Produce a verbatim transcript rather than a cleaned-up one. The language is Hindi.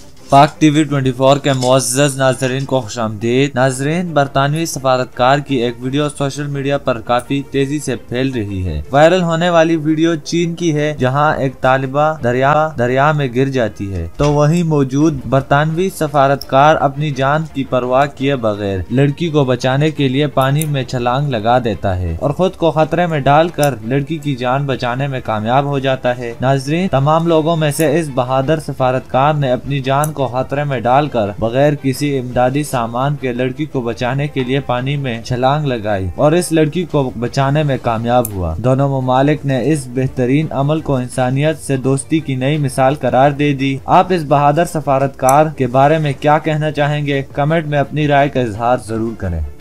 पाक टीवी चौबीस के मुअज़्ज़ज़ नाज़रीन को खुशामदीद। नाज़रीन, बरतानवी सफारतकार की एक वीडियो सोशल मीडिया पर काफी तेजी से फैल रही है। वायरल होने वाली वीडियो चीन की है, जहां एक तालिबा दरिया दरिया में गिर जाती है तो वहीं मौजूद बरतानवी सफारतकार अपनी जान की परवाह किए बगैर लड़की को बचाने के लिए पानी में छलांग लगा देता है और खुद को खतरे में डालकर लड़की की जान बचाने में कामयाब हो जाता है। नाज़रीन, तमाम लोगों में से इस बहादुर सफारतकार ने अपनी जान को खतरे में डालकर बगैर किसी इमदादी सामान के लड़की को बचाने के लिए पानी में छलांग लगाई और इस लड़की को बचाने में कामयाब हुआ। दोनों ममालिक ने इस बेहतरीन अमल को इंसानियत से दोस्ती की नई मिसाल करार दे दी। आप इस बहादुर सफारतकार के बारे में क्या कहना चाहेंगे? कमेंट में अपनी राय का इजहार जरूर करें।